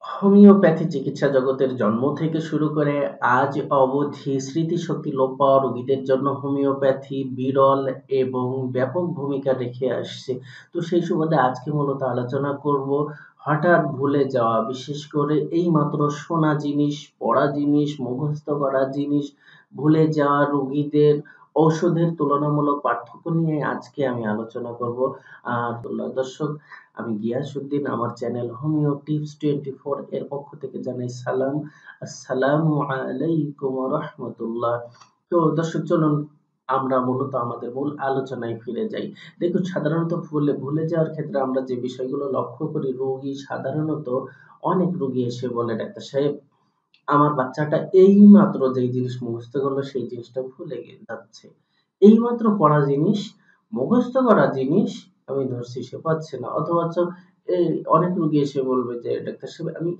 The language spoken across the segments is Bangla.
হোমিওপ্যাথি চিকিৎসা জগতের জন্ম থেকে শুরু করে আজ অবধি স্মৃতিশক্তি লোপ পাওয়া রোগীদের জন্য হোমিওপ্যাথি বিরল এবং ব্যাপক ভূমিকা রেখে আসছে। তো সেই সুবাদে আজকে মূলত আলোচনা করব হঠাৎ ভুলে যাওয়া, বিশেষ করে এইমাত্র শোনা জিনিস, পড়া জিনিস, মুখস্থ করা জিনিস ভুলে যাওয়া রোগীদের ঔষধের তুলনামূলক পার্থক্য নিয়ে আজকে আমি আলোচনা করব। আর দর্শক, আমি গিয়াসউদ্দিন, আমার চ্যানেল হোমিও টিপস 24 এর পক্ষ থেকে জানাই সালাম। আসসালামু আলাইকুম ওয়া রাহমাতুল্লাহ। তো দর্শক, চলুন আমরা মূলত আমাদের মূল আলোচনায় ফিরে যাই। দেখুন, সাধারণত ভুলে যাওয়ার ক্ষেত্রে আমরা যে বিষয়গুলো লক্ষ্য করি, সাধারণত অনেক রোগী এসে বলে, ডাক্তার সাহেব, আমার বাচ্চাটা এইমাত্র যেই জিনিস মুখস্থ করলো সেই জিনিসটা ভুলে যাচ্ছে। এইমাত্র পড়া জিনিস, মুখস্থ করা জিনিস আমি ধরছি সে পাচ্ছে না। অথচ এই অনেক রোগী এসে বলবে যে, ডাক্তার সাহেব, আমি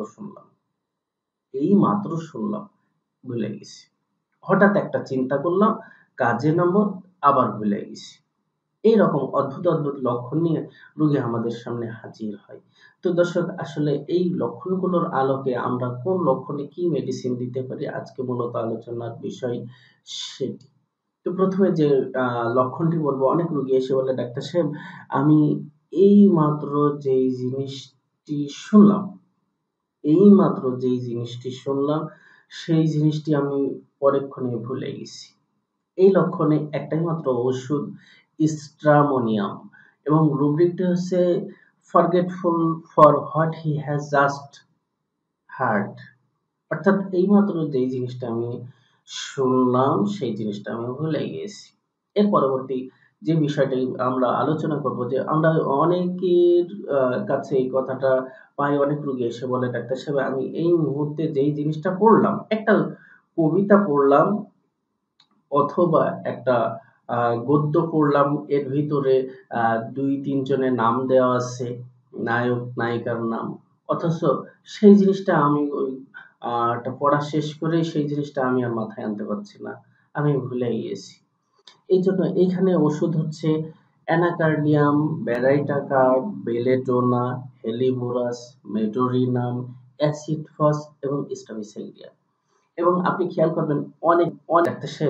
এইমাত্র শুনলাম, ভুলে গেছি। হঠাৎ একটা চিন্তা করলাম, কাজে নামবো, আবার ভুলে গেছি। এইরকম অদ্ভুত অদ্ভুত লক্ষণ নিয়ে রোগী আমাদের সামনে হাজির হয়। তো দর্শক, আসলে এই লক্ষণগুলোর আলোকে আমরা কোন লক্ষণে কি মেডিসিন দিতে পারি, আজকে মূলত আলোচনার বিষয় সেটি। তো প্রথমে যে লক্ষণটি বলবো, অনেক রোগী এসে বলে, ডাক্তার সাহেব, আমি এইমাত্র যেই জিনিসটি শুনলাম এইমাত্র যেই জিনিসটি শুনলাম, সেই জিনিসটি আমি পরেক্ষণে ভুলে গেছি। এই লক্ষণে একটাই মাত্র ওষুধ, স্ট্রামোনিয়াম, এবং রুব্রিকটি হচ্ছে forgetful for what he has just heard. অর্থাৎ এইমাত্র যেই জিনিসটা আমি শুনলাম সেই জিনিসটা আমি ভুলে গেছি। এর পরবর্তী যে বিষয়টি আমরা আলোচনা করব, যে আমরা অনেকের কাছে এই কথাটা পাই, অনেক রোগী এসে বলে, ডাক্তার সাহেব, আমি এই মুহূর্তে যেই জিনিসটা পড়লাম, একটা কবিতা পড়লাম অথবা একটা গদ্য পড়লাম, এর ভিতরে ২-৩ জনের নাম দেওয়া আছে, নায়ক নায়িকার নাম। অথচ সেই জিনিসটা আমি ওই টা পড়া শেষ করে সেই জিনিসটা আমি আর মাথায় আনতে পারছি না। আমি ভুলে গিয়েছি। এইজন্য এইখানে ওষুধ হচ্ছে anacardium, baryta carb, belladonna, helleborus, medorrhinum, acid phos এবং স্টাবিসাইডিয়া। এবং আপনি খেয়াল করবেন, অনেক ডাক্তার সাহেব,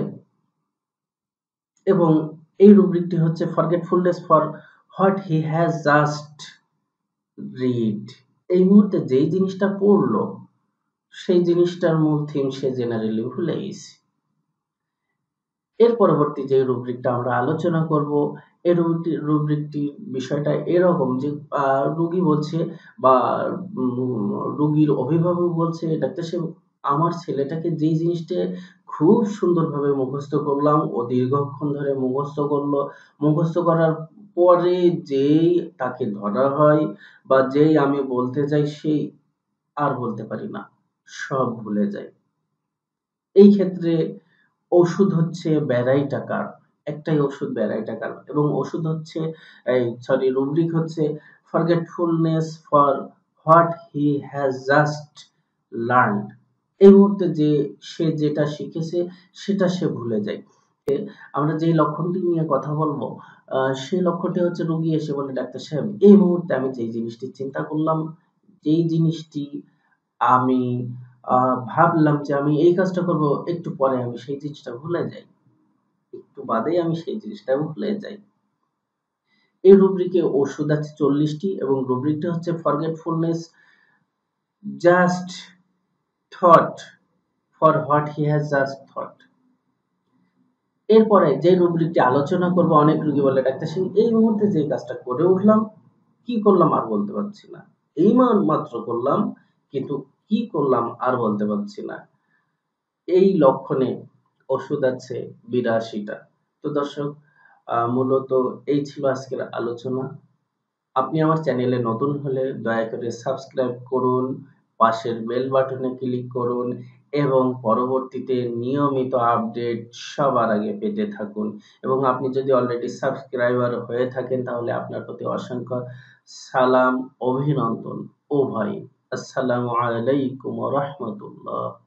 এবং এই রুব্রিকটি হচ্ছে forgetfulness for what he has just read. এই মুহূর্তে যেই জিনিসটা পড়লো সেই জিনিসটার মূল থিম সে জেনারেলি ভুলে গেছে। এর পরবর্তী যে রুব্রিকটা আমরা আলোচনা করব, এই রুব্রিকটির বিষয়টা এরকম যে রোগী বলছে বা রোগীর অভিভাবক বলছে, ডাক্তার সাহেব, আমার ছেলেটাকে যেই জিনিসটা খুব সুন্দরভাবে মুখস্থ করলাম, ও দীর্ঘক্ষণ ধরে মুখস্থ করলো, মুখস্থ করার পরে যেই তাকে ধরা হয় বা যেই আমি বলতে যাই, সেই আর বলতে পারি না, সব ভুলে যায়। এই ক্ষেত্রে ওষুধ হচ্ছে ব্যারাইটাকার। একটাই ওষুধ ব্যারাইটাকার, এবং ওষুধ হচ্ছে রুব্রিক হচ্ছে forgetfulness for what he has just learned. এই মুহূর্তে যে সে যেটা শিখেছে সেটা সে ভুলে যায়। আমরা যেই লক্ষণটি নিয়ে কথা বলবো, সেই লক্ষণটি হচ্ছে, রোগী এসে বলে, ডাক্তার সাহেব, এই মুহূর্তে আমি যেই জিনিসটি চিন্তা করলাম, যেই জিনিসটি আমি ভাবলাম যে আমি এই কাজটা করব, একটু পরে আমি সেই জিনিসটা ভুলে যাই। একটু বাদেই আমি সেই জিনিসটা ভুলে যাই। এই রুব্রিকে ওষুধ আছে 40 টি, এবং রুব্রিকটা হচ্ছে forgetfulness just thought for what he has just thought. এরপরে যে রুব্রিকটি আলোচনা করব, অনেক রোগী বলে, ডাক্তার সাহেব, এই মুহূর্তে যে কাজটা করে উঠলাম, কি করলাম আর বলতে পারছি না। এই মাত্র করলাম, কিন্তু কি করলাম আর বলতে পারছি না। এই লক্ষণে ওষুধ আছে ৮২ টা। তো দর্শক, মূলত এই ছিল আজকের আলোচনা। আপনি আমার চ্যানেলে নতুন হলে দয়া করে সাবস্ক্রাইব করুন, পাশের বেল বাটনে ক্লিক করুন, এবং পরবর্তীতে নিয়মিত আপডেট সবার আগে পেতে থাকুন। এবং আপনি যদি অলরেডি সাবস্ক্রাইবার হয়ে থাকেন, তাহলে আপনার প্রতি অসংখ্য সালাম, অভিনন্দন, উভয়। আসসালামু আলাইকুম ওয়া রাহমাতুল্লাহ।